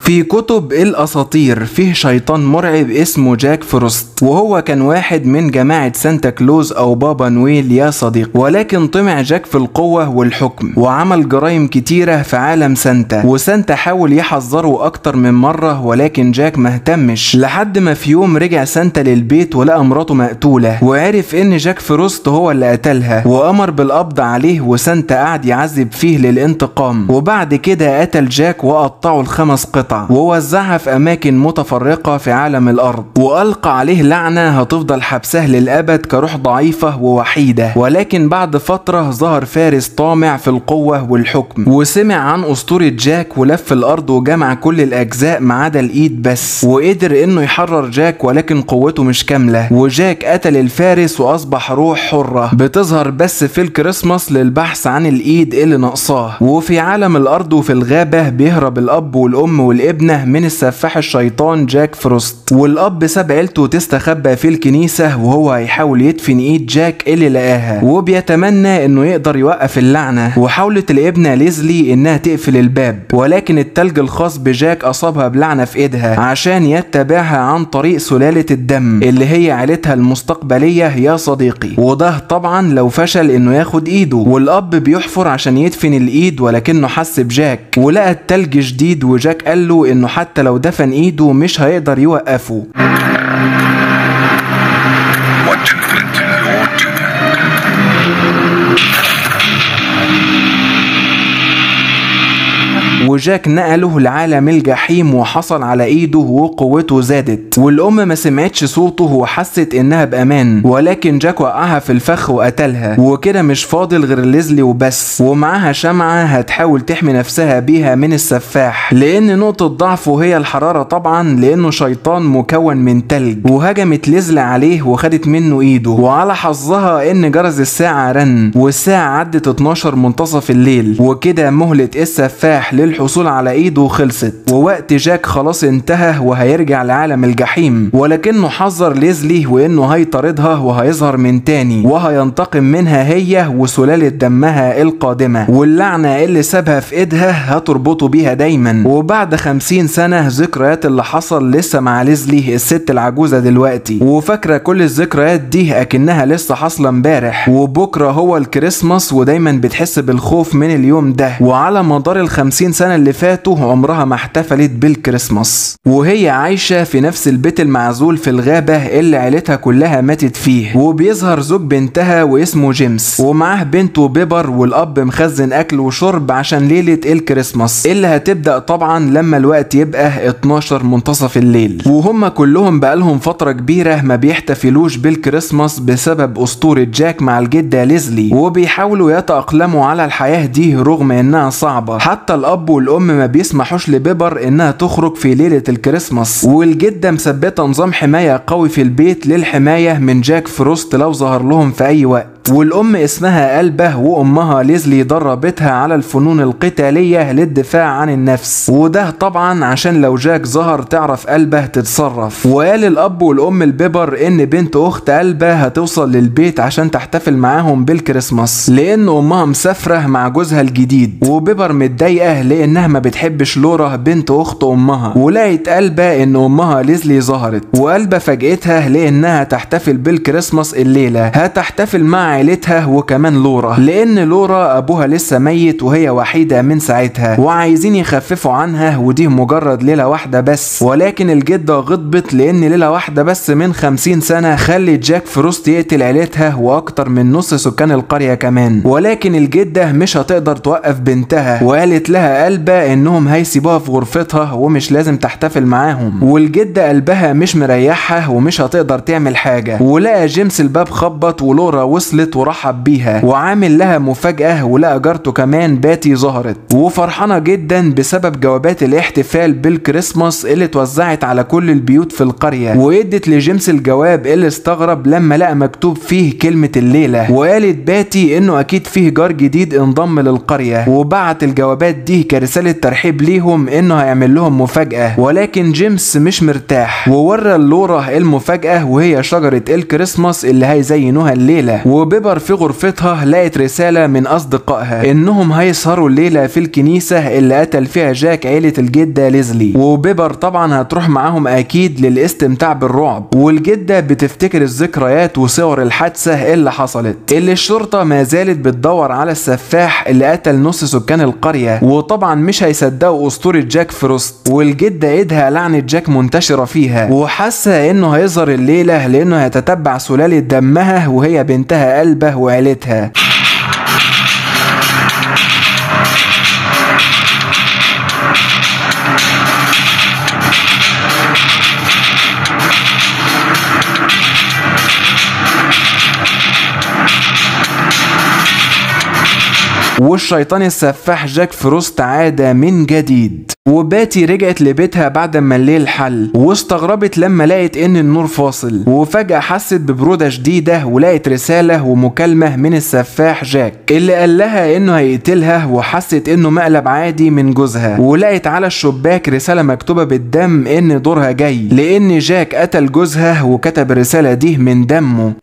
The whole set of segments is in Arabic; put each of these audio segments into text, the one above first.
في كتب الأساطير فيه شيطان مرعب اسمه جاك فروست، وهو كان واحد من جماعة سانتا كلوز أو بابا نويل يا صديق، ولكن طمع جاك في القوة والحكم وعمل جرائم كتيرة في عالم سانتا، وسانتا حاول يحذره أكتر من مرة ولكن جاك مهتمش، لحد ما في يوم رجع سانتا للبيت ولقى مراته مقتولة وعرف إن جاك فروست هو اللي قتلها وأمر بالقبض عليه، وسانتا قعد يعذب فيه للانتقام، وبعد كده قتل جاك وقطعه ل5 قطع ووزعها في أماكن متفرقة في عالم الأرض، وألقى عليه لعنة هتفضل حبسه للأبد كروح ضعيفة ووحيدة. ولكن بعد فترة ظهر فارس طامع في القوة والحكم وسمع عن أسطورة جاك ولف الأرض وجمع كل الأجزاء ما عدا الإيد بس، وقدر إنه يحرر جاك ولكن قوته مش كاملة، وجاك قتل الفارس وأصبح روح حرة بتظهر بس في الكريسماس للبحث عن الإيد اللي ناقصاه. وفي عالم الأرض وفي الغابة بيهرب الأب والأم والابنة من السفاح الشيطان جاك فروست، والأب ساب عيلته تستخبى في الكنيسة وهو هيحاول يدفن إيد جاك اللي لقاها، وبيتمنى إنه يقدر يوقف اللعنة. وحاولت الابنة ليزلي إنها تقفل الباب، ولكن التلج الخاص بجاك أصابها بلعنة في إيدها عشان يتبعها عن طريق سلالة الدم اللي هي عيلتها المستقبلية يا صديقي، وده طبعا لو فشل إنه ياخد إيده. والأب بيحفر عشان يدفن الإيد ولكنه حس بجاك ولقى التلج جديد، وجاك قال له إنه حتى لو دفن إيده مش هيقدر يوقفه. وجاك نقله لعالم الجحيم وحصل على ايده وقوته زادت، والام ما سمعتش صوته وحست انها بامان، ولكن جاك وقعها في الفخ وقتلها، وكده مش فاضل غير ليزلي وبس، ومعاها شمعة هتحاول تحمي نفسها بيها من السفاح، لان نقطة ضعفه هي الحرارة طبعا لانه شيطان مكون من تلج. وهجمت ليزلي عليه وخدت منه ايده، وعلى حظها ان جرس الساعة رن والساعة عدت 12 منتصف الليل، وكده مهلة السفاح الحصول على ايده خلصت، ووقت جاك خلاص انتهى وهيرجع لعالم الجحيم، ولكنه حذر ليزلي وانه هيطاردها وهيظهر من تاني وهينتقم منها هي وسلالة دمها القادمة، واللعنة اللي سابها في ايدها هتربطه بيها دايما. وبعد 50 سنة ذكريات اللي حصل لسه مع ليزلي الست العجوزة دلوقتي، وفاكرة كل الذكريات دي اكنها لسه حاصلة امبارح، وبكرة هو الكريسماس ودايما بتحس بالخوف من اليوم ده. وعلى مدار ال50 سنة اللي فاتوا عمرها ما احتفلت بالكريسماس، وهي عايشة في نفس البيت المعزول في الغابة اللي عيلتها كلها ماتت فيه. وبيظهر زوج بنتها واسمه جيمس، ومعاه بنته بيبر، والاب مخزن اكل وشرب عشان ليلة الكريسماس اللي هتبدأ طبعا لما الوقت يبقى 12 منتصف الليل. وهم كلهم بقالهم فترة كبيرة ما بيحتفلوش بالكريسماس بسبب اسطورة جاك مع الجدة ليزلي، وبيحاولوا يتأقلموا على الحياة دي رغم انها صعبة. حتى الاب والام ما بيسمحوش لبيبر انها تخرج في ليلة الكريسماس، والجدة مثبتة نظام حماية قوي في البيت للحماية من جاك فروست لو ظهر لهم في اي وقت. والام اسمها قلبه، وامها ليزلي دربتها على الفنون القتالية للدفاع عن النفس، وده طبعا عشان لو جاك ظهر تعرف قلبه تتصرف. وقال الاب والام البيبر ان بنت اخت قلبه هتوصل للبيت عشان تحتفل معاهم بالكريسماس، لان امها مسافرة مع جوزها الجديد، وبيبر متضايقة لانها ما بتحبش لورا بنت اخت امها، ولقيت قلبه ان امها ليزلي ظهرت، وقلبه فاجئتها لانها تحتفل بالكريسماس الليلة، هتحتفل مع عيلتها وكمان لورا، لان لورا ابوها لسه ميت وهي وحيدة من ساعتها، وعايزين يخففوا عنها، ودي مجرد ليلة واحدة بس. ولكن الجدة غضبت لان ليلة واحدة بس من 50 سنة خلت جاك فروست يقتل عيلتها واكتر من نص سكان القرية كمان. ولكن الجدة مش هتقدر توقف بنتها، وقالت لها قلبة انهم هيسيبوها في غرفتها ومش لازم تحتفل معاهم. والجدة قلبها مش مريحها ومش هتقدر تعمل حاجة. ولقى جيمس الباب خبط، ولورا وصلت ورحب بيها وعامل لها مفاجأة، ولقى جارته كمان باتي ظهرت وفرحانة جدا بسبب جوابات الاحتفال بالكريسماس اللي اتوزعت على كل البيوت في القرية. وادت لجيمس الجواب اللي استغرب لما لقى مكتوب فيه كلمة الليلة، وقالت باتي انه اكيد فيه جار جديد انضم للقرية، وبعت الجوابات دي كرسالة ترحيب ليهم انه هيعمل لهم مفاجأة. ولكن جيمس مش مرتاح وورى لورا المفاجأة وهي شجرة الكريسماس اللي هيزينوها الليلة، وبيبر في غرفتها لقت رسالة من أصدقائها إنهم هيسهروا الليلة في الكنيسة اللي قتل فيها جاك عيلة الجدة ليزلي، وبيبر طبعا هتروح معاهم أكيد للاستمتاع بالرعب. والجدة بتفتكر الذكريات وصور الحادثة اللي حصلت، اللي الشرطة ما زالت بتدور على السفاح اللي قتل نص سكان القرية، وطبعا مش هيصدقوا أسطورة جاك فروست. والجدة ايدها لعنة جاك منتشرة فيها، وحاسة إنه هيظهر الليلة لأنه هيتتبع سلالة دمها وهي بنتها قلبه وعيلتها. والشيطان السفاح جاك فروست عاد من جديد. وباتي رجعت لبيتها بعد ما الليل حل، واستغربت لما لقت ان النور فاصل، وفجأة حست ببرودة شديدة ولقت رسالة ومكالمة من السفاح جاك اللي قال لها انه هيقتلها، وحست انه مقلب عادي من جوزها. ولقت على الشباك رسالة مكتوبة بالدم ان دورها جاي، لان جاك قتل جوزها وكتب الرسالة دي من دمه.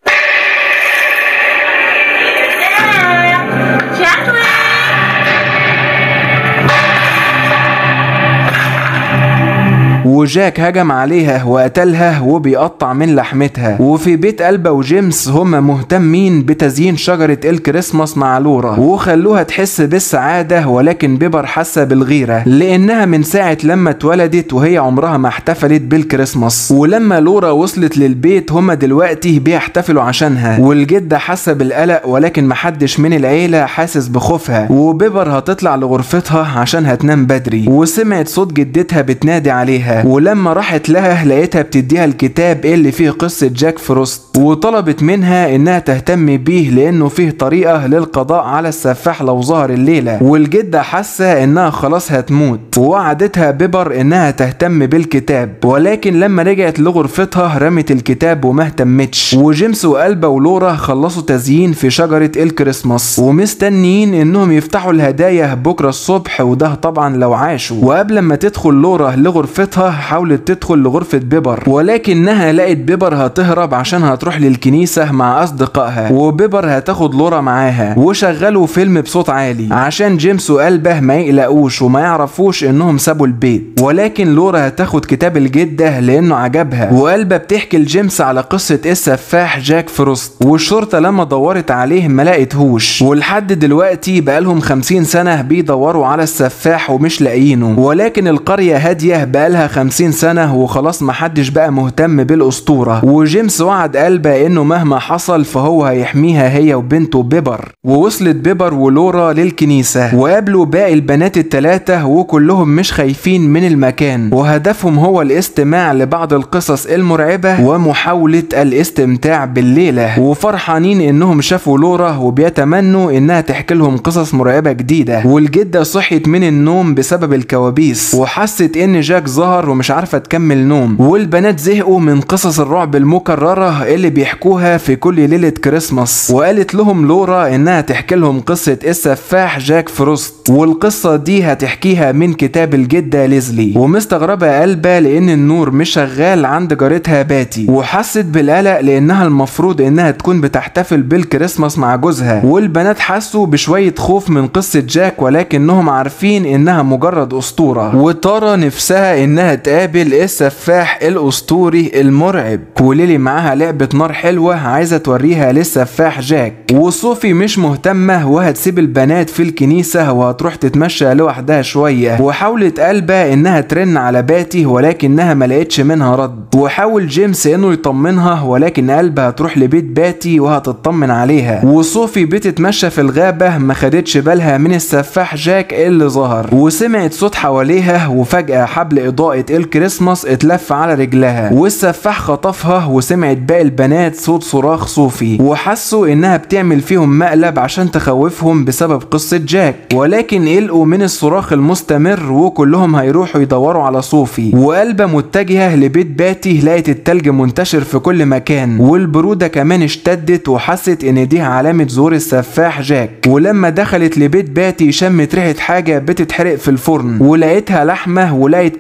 وجاك هجم عليها وقتلها وبيقطع من لحمتها. وفي بيت ألبا وجيمس هم مهتمين بتزيين شجرة الكريسماس مع لورا وخلوها تحس بالسعادة، ولكن بيبر حاسة بالغيرة لأنها من ساعة لما اتولدت وهي عمرها ما احتفلت بالكريسماس، ولما لورا وصلت للبيت هم دلوقتي بيحتفلوا عشانها. والجدة حاسة بالقلق ولكن محدش من العيلة حاسس بخوفها. وبيبر هتطلع لغرفتها عشان هتنام بدري، وسمعت صوت جدتها بتنادي عليها، ولما راحت لها لقيتها بتديها الكتاب اللي فيه قصة جاك فروست، وطلبت منها انها تهتم بيه لانه فيه طريقة للقضاء على السفاح لو ظهر الليلة. والجدة حاسة انها خلاص هتموت، ووعدتها بيبر انها تهتم بالكتاب، ولكن لما رجعت لغرفتها رمت الكتاب وما اهتمتش. وجيمس وألبا ولورا خلصوا تزيين في شجرة الكريسماس ومستنيين انهم يفتحوا الهدايا بكرة الصبح، وده طبعا لو عاشوا. وقبل ما تدخل لورا لغرفتها حاولت تدخل لغرفة بيبر، ولكنها لقت بيبر هتهرب عشان هتروح للكنيسة مع أصدقائها، وبيبر هتاخد لورا معاها. وشغلوا فيلم بصوت عالي عشان جيمس وقلبه ما يقلقوش وما يعرفوش انهم سابوا البيت. ولكن لورا هتاخد كتاب الجدة لانه عجبها، وقلبه بتحكي لجيمس على قصة السفاح جاك فروست. والشرطة لما دورت عليه ما لقيتهوش، ولحد دلوقتي بقالهم 50 سنة بيدوروا على السفاح ومش لاقيينه. ولكن القرية هادية بقالها 50 سنة وخلاص محدش بقى مهتم بالأسطورة. وجيمس وعد قلبه انه مهما حصل فهو هيحميها هي وبنته بيبر. ووصلت بيبر ولورا للكنيسة وقابلوا باقي البنات الثلاثة، وكلهم مش خايفين من المكان، وهدفهم هو الاستماع لبعض القصص المرعبة ومحاولة الاستمتاع بالليلة. وفرحانين انهم شافوا لورا وبيتمنوا انها تحكي لهم قصص مرعبة جديدة. والجدة صحيت من النوم بسبب الكوابيس وحست ان جاك ظهر ومش عارفة تكمل نوم. والبنات زهقوا من قصص الرعب المكررة اللي بيحكوها في كل ليلة كريسماس، وقالت لهم لورا انها تحكي لهم قصة السفاح جاك فروست، والقصة دي هتحكيها من كتاب الجدة ليزلي. ومستغربة قلبة لان النور مش شغال عند جارتها باتي، وحست بالقلق لانها المفروض انها تكون بتحتفل بالكريسماس مع جوزها. والبنات حسوا بشوية خوف من قصة جاك ولكنهم عارفين انها مجرد اسطورة، وتارا نفسها انها تقابل السفاح الاسطوري المرعب. وليلي معاها لعبة نار حلوة عايزة توريها للسفاح جاك. وصوفي مش مهتمة وهتسيب البنات في الكنيسة وهتروح تتمشى لوحدها شوية. وحاولت قلبة انها ترن على باتي ولكنها ملقتش منها رد. وحاول جيمس انه يطمنها ولكن قلبة هتروح لبيت باتي وهتطمن عليها. وصوفي بتتمشى في الغابة ما خدتش بالها من السفاح جاك اللي ظهر، وسمعت صوت حواليها وفجأة حبل إضاءة الكريسماس اتلف على رجلها، والسفاح خطفها. وسمعت باقي البنات صوت صراخ صوفي وحسوا انها بتعمل فيهم مقلب عشان تخوفهم بسبب قصة جاك، ولكن قلقوا من الصراخ المستمر وكلهم هيروحوا يدوروا على صوفي. وقلبة متجهة لبيت باتي لقت التلج منتشر في كل مكان والبرودة كمان اشتدت، وحست ان دي علامة ظهور السفاح جاك. ولما دخلت لبيت باتي شمت ريحة حاجة بتتحرق في الفرن ولقيتها لحمة، ولقيت كمان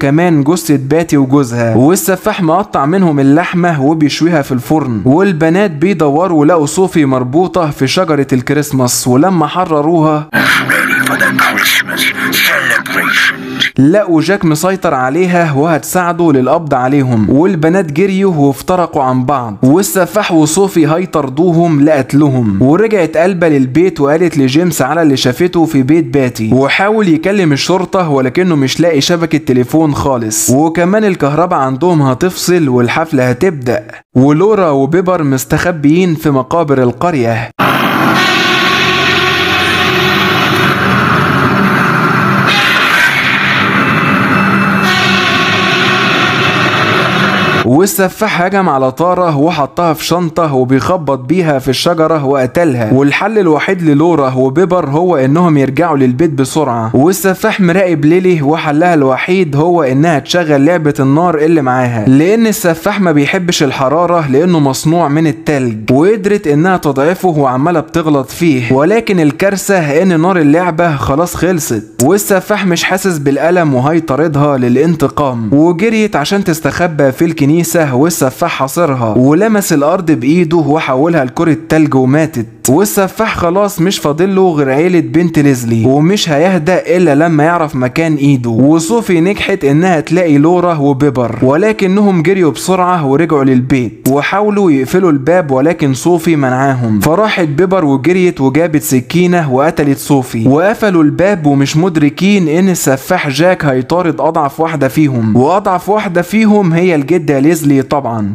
جثة باتي وجوزها، والسفاح مقطع منهم اللحمة وبيشويها في الفرن. والبنات بيدوروا لقوا صوفي مربوطة في شجرة الكريسماس، ولما حرروها لقوا جاك مسيطر عليها وهتساعده للقبض عليهم، والبنات جريوا وافترقوا عن بعض، والسفاح وصوفي هيطردوهم لقتلهم. ورجعت ألبا للبيت وقالت لجيمس على اللي شافته في بيت باتي، وحاول يكلم الشرطة ولكنه مش لاقي شبكة تليفون خالص، وكمان الكهرباء عندهم هتفصل والحفلة هتبدأ، ولورا وبيبر مستخبيين في مقابر القرية. والسفاح هجم على طارة وحطها في شنطة وبيخبط بيها في الشجرة وقتلها. والحل الوحيد للورا وبيبر هو انهم يرجعوا للبيت بسرعة. والسفاح مراقب ليلي وحلها الوحيد هو انها تشغل لعبة النار اللي معاها، لان السفاح ما بيحبش الحرارة لانه مصنوع من التلج، وقدرت انها تضعفه وعمالة بتغلط فيه. ولكن الكارثة ان نار اللعبة خلاص خلصت، والسفاح مش حاسس بالألم وهيطاردها للانتقام، وجريت عشان تستخبى في الكنيسة. والسفاح حاصرها ولمس الارض بايده وحولها لكرة تلج وماتت. والسفاح خلاص مش فاضله غير عيلة بنت ليزلي، ومش هيهدأ الا لما يعرف مكان ايده. وصوفي نجحت انها تلاقي لورا وبيبر، ولكنهم جريوا بسرعة ورجعوا للبيت وحاولوا يقفلوا الباب، ولكن صوفي منعاهم. فراحت بيبر وجريت وجابت سكينة وقتلت صوفي، وقفلوا الباب ومش مدركين ان السفاح جاك هيطارد اضعف واحدة فيهم، واضعف واحدة فيهم هي الجدة ليزلي طبعا.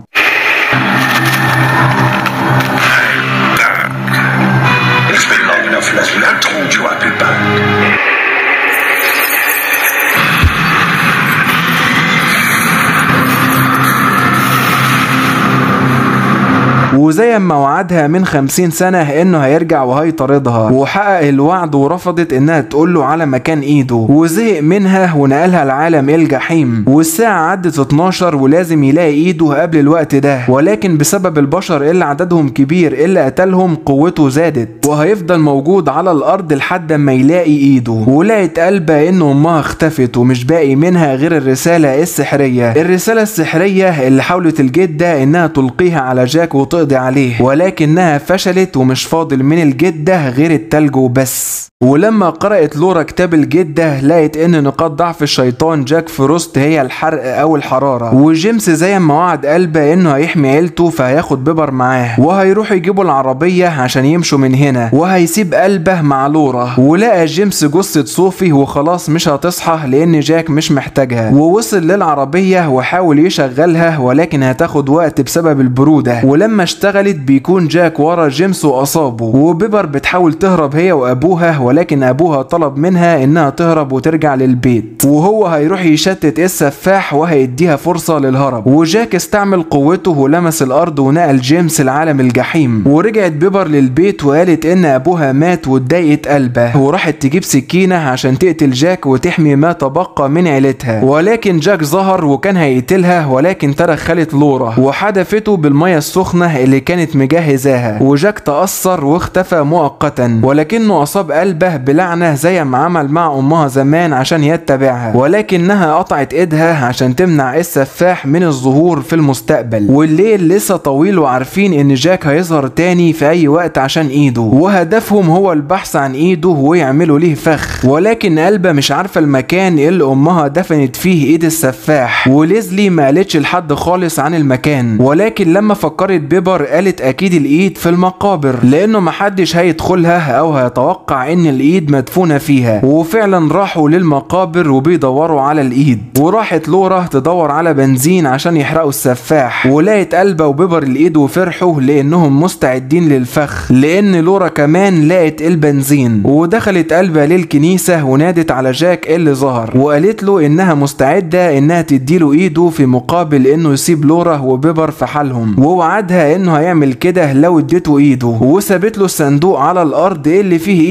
وزي ما وعدها من 50 سنة انه هيرجع وهيطاردها، وحقق الوعد ورفضت انها تقوله على مكان ايده، وزهق منها ونقلها لعالم الجحيم. والساعة عدت 12 ولازم يلاقي ايده قبل الوقت ده، ولكن بسبب البشر اللي عددهم كبير اللي قتلهم قوته زادت، وهيفضل موجود على الارض لحد ما يلاقي ايده. ولقت ألبا ان امها اختفت ومش باقي منها غير الرسالة السحرية. الرسالة السحرية اللي حاولت الجدة انها تلقيها على جاك وتقضي عليه، ولكنها فشلت ومش فاضل من الجدة غير التلج وبس. ولما قرأت لورا كتاب الجدة لقت ان نقاط ضعف الشيطان جاك فروست هي الحرق او الحرارة. وجيمس زي ما وعد ألبا انه هيحمي عيلته فهياخد بيبر معاه، وهيروحوا يجيبوا العربية عشان يمشوا من هنا، وهيسيب ألبا مع لورا. ولقى جيمس جثة صوفي وخلاص مش هتصحى لان جاك مش محتاجها، ووصل للعربية وحاول يشغلها ولكن هتاخد وقت بسبب البرودة. ولما اشتغلت بيكون جاك ورا جيمس وأصابه، وبيبر بتحاول تهرب هي وأبوها، ولكن أبوها طلب منها إنها تهرب وترجع للبيت، وهو هيروح يشتت السفاح وهيديها فرصة للهرب. وجاك استعمل قوته ولمس الأرض ونقل جيمس لعالم الجحيم. ورجعت بيبر للبيت وقالت إن أبوها مات واتضايقت ألبا، وراحت تجيب سكينة عشان تقتل جاك وتحمي ما تبقى من عيلتها. ولكن جاك ظهر وكان هيقتلها، ولكن تدخلت لورا وحدفته بالمية السخنة اللي كانت مجهزاها. وجاك تأثر واختفى مؤقتا، ولكنه أصاب ألبا بلعنة زي ما عمل مع أمها زمان عشان يتبعها، ولكنها قطعت إيدها عشان تمنع السفاح من الظهور في المستقبل. والليل لسه طويل وعارفين إن جاك هيظهر تاني في أي وقت عشان إيده، وهدفهم هو البحث عن إيده ويعملوا ليه فخ. ولكن ألبا مش عارفة المكان اللي أمها دفنت فيه إيد السفاح، وليزلي ما قالتش لحد خالص عن المكان. ولكن لما فكرت بيبر قالت أكيد الإيد في المقابر، لأنه محدش هيدخلها أو هيتوقع إن الإيد مدفونة فيها. وفعلا راحوا للمقابر وبيدوروا على الإيد. وراحت لورا تدور على بنزين عشان يحرقوا السفاح، ولقت ألبا وبيبر الإيد وفرحوا لأنهم مستعدين للفخ، لأن لورا كمان لقت البنزين. ودخلت ألبا للكنيسة ونادت على جاك اللي ظهر، وقالت له إنها مستعدة إنها تديله إيده في مقابل إنه يسيب لورا وبيبر في حالهم، ووعدها إنه هيعمل كده لو اديته إيده. وسابت له الصندوق على الأرض اللي فيه إيده،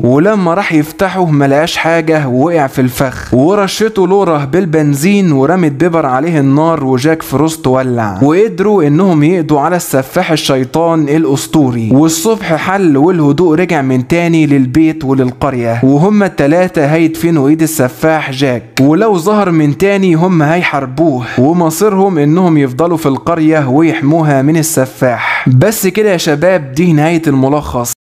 ولما راح يفتحه ملقاش حاجة ووقع في الفخ، ورشته لورا بالبنزين ورمت بيبر عليه النار وجاك فروست ولع، وقدروا انهم يقضوا على السفاح الشيطان الاسطوري. والصبح حل والهدوء رجع من تاني للبيت وللقرية، وهم التلاتة هيدفنوا ايد السفاح جاك، ولو ظهر من تاني هم هيحاربوه، ومصيرهم انهم يفضلوا في القرية ويحموها من السفاح. بس كده يا شباب، دي نهاية الملخص.